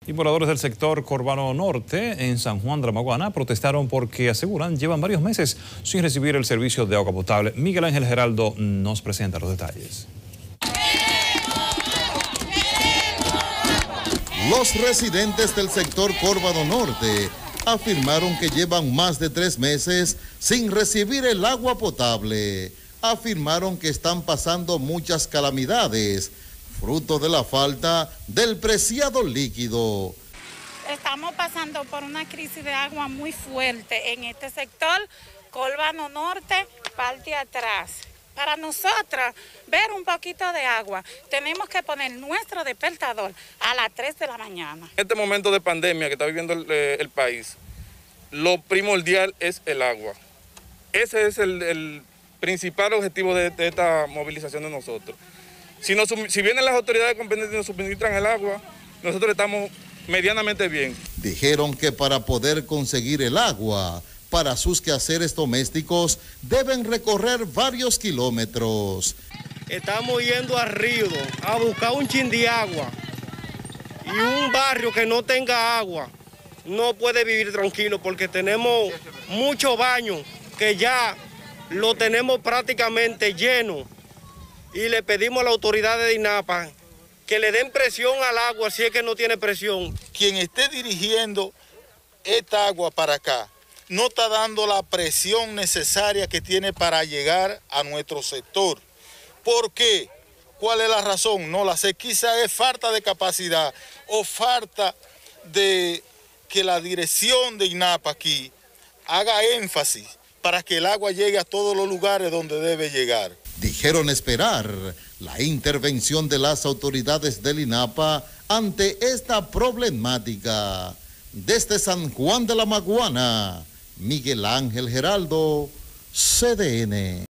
Y moradores del sector Corbano Norte, en San Juan de la Maguana, protestaron porque aseguran llevan varios meses sin recibir el servicio de agua potable. Miguel Ángel Geraldo nos presenta los detalles. Los residentes del sector Corbano Norte afirmaron que llevan más de 3 meses sin recibir el agua potable. Afirmaron que están pasando muchas calamidades, fruto de la falta del preciado líquido. Estamos pasando por una crisis de agua muy fuerte en este sector, Corbano Norte, parte atrás. Para nosotros ver un poquito de agua, tenemos que poner nuestro despertador a las 3 de la mañana. En este momento de pandemia que está viviendo el país, lo primordial es el agua. Ese es el principal objetivo de esta movilización de nosotros. Si vienen las autoridades competentes y nos suministran el agua, nosotros estamos medianamente bien. Dijeron que para poder conseguir el agua para sus quehaceres domésticos deben recorrer varios kilómetros. Estamos yendo a Río a buscar un chin de agua, y un barrio que no tenga agua no puede vivir tranquilo porque tenemos muchos baños que ya lo tenemos prácticamente lleno. Y le pedimos a la autoridad de INAPA que le den presión al agua si es que no tiene presión. Quien esté dirigiendo esta agua para acá no está dando la presión necesaria que tiene para llegar a nuestro sector. ¿Por qué? ¿Cuál es la razón? No la sé. Quizá es falta de capacidad o falta de que la dirección de INAPA aquí haga énfasis para que el agua llegue a todos los lugares donde debe llegar. Dijeron esperar la intervención de las autoridades del INAPA ante esta problemática. Desde San Juan de la Maguana, Miguel Ángel Geraldo, CDN.